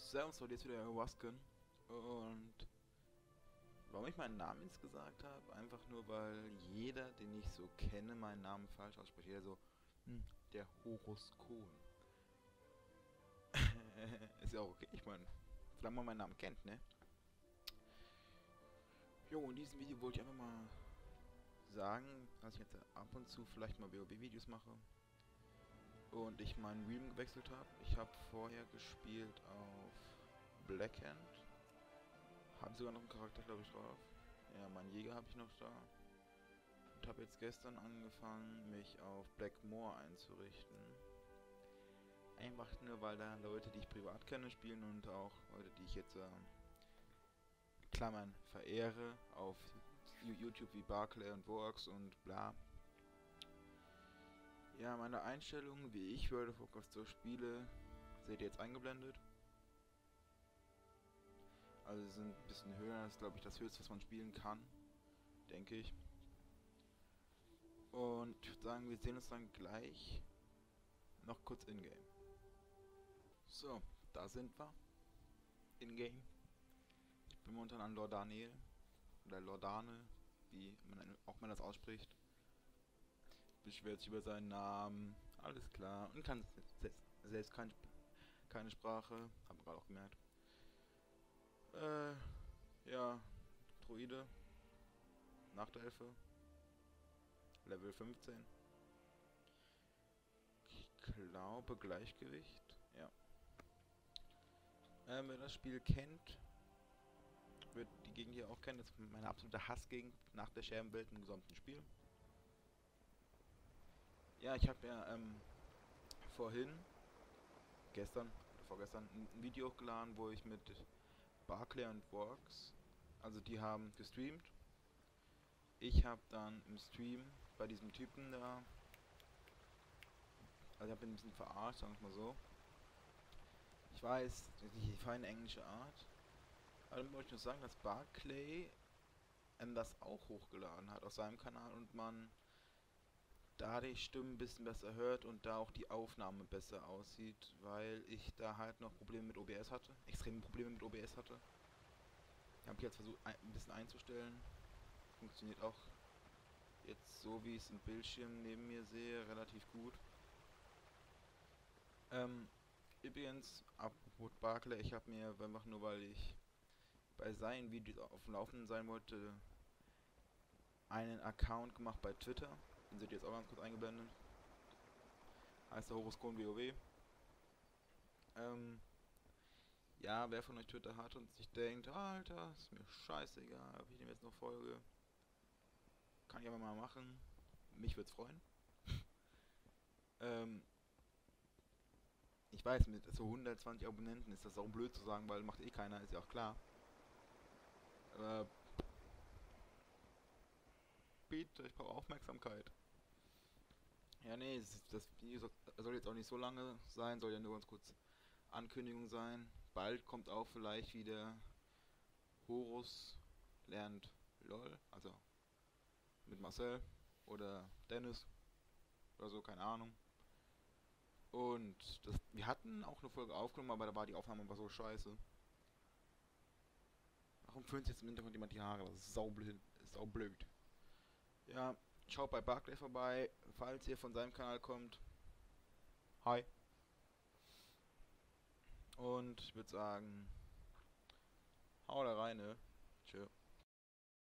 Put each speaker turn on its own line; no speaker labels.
Servus, heute jetzt wieder Wasken. Und warum ich meinen Namen jetzt gesagt habe, einfach nur, weil jeder, den ich so kenne, meinen Namen falsch ausspricht. Jeder so, der Horoskon. Ist ja auch okay, ich meine, solange man meinen Namen kennt, ne? Jo, in diesem Video wollte ich einfach mal sagen, dass ich jetzt ab und zu vielleicht mal WoW-Videos mache. Und ich meinen Realm gewechselt habe. Ich habe vorher gespielt auf Blackhand. Habe sogar noch einen Charakter, glaube ich, drauf. Ja, meinen Jäger habe ich noch da. Und habe jetzt gestern angefangen, mich auf Blackmoor einzurichten. Einfach nur, weil da Leute, die ich privat kenne, spielen und auch Leute, die ich jetzt, Klammern, verehre, auf YouTube wie Barclay und Vox und bla. Ja, meine Einstellungen, wie ich World of Warcraft so spiele, seht ihr jetzt eingeblendet. Also sie sind ein bisschen höher, das ist glaube ich das höchste, was man spielen kann, denke ich. Und ich würde sagen, wir sehen uns dann gleich noch kurz in-game. So, da sind wir. In-game. Ich bin momentan an Lordaniel. Oder Lordane, wie man auch mal das ausspricht. Beschwert sich über seinen Namen. Alles klar. Und kann selbst keine Sprache. Hab gerade auch gemerkt. Ja. Druide. Nachtelfe. Level 15. Ich glaube Gleichgewicht. Ja. Wer das Spiel kennt, wird die Gegend hier auch kennen. Das ist meine absolute Hassgegend nach der Scherbenwelt im gesamten Spiel. Ja, ich habe ja gestern oder vorgestern, ein Video hochgeladen, wo ich mit Barclay und Vox, also die haben gestreamt. Ich habe dann im Stream bei diesem Typen da, also ich habe ihn ein bisschen verarscht, sagen wir mal so. Ich weiß, die feine englische Art. Aber dann wollte ich nur sagen, dass Barclay das auch hochgeladen hat auf seinem Kanal und man da die Stimmen ein bisschen besser hört und da auch die Aufnahme besser aussieht, weil ich da halt noch Probleme mit OBS hatte, extreme Probleme mit OBS hatte. Ich habe jetzt versucht ein bisschen einzustellen, funktioniert auch jetzt so, wie ich es im Bildschirm neben mir sehe, relativ gut. Übrigens, apropos Barclay, ich habe mir einfach nur, weil ich bei seinen Videos auf dem Laufenden sein wollte, einen Account gemacht bei Twitter. Den seht ihr jetzt auch ganz kurz eingeblendet. Heißt der Horoskon WoW. Ja, wer von euch Twitter hat und sich denkt, Alter, ist mir scheißegal, ob ich dem jetzt noch folge. Kann ich aber mal machen. Mich würde es freuen. Ich weiß, mit so 120 Abonnenten ist das auch blöd zu sagen, weil macht eh keiner, ist ja auch klar. Aber bitte, ich brauche Aufmerksamkeit. Ja, nee, das Video soll jetzt auch nicht so lange sein, soll ja nur ganz kurz Ankündigung sein. Bald kommt auch vielleicht wieder Horus lernt LOL, also mit Marcel oder Dennis oder so, keine Ahnung. Und wir hatten auch eine Folge aufgenommen, aber da war die Aufnahme aber so scheiße. Warum föhnt jetzt im Hintergrund jemand die Haare? Das ist saublöd. Ja, schaut bei Barclay vorbei, falls ihr von seinem Kanal kommt. Hi. Und ich würde sagen, hau da rein, ne? Tschö.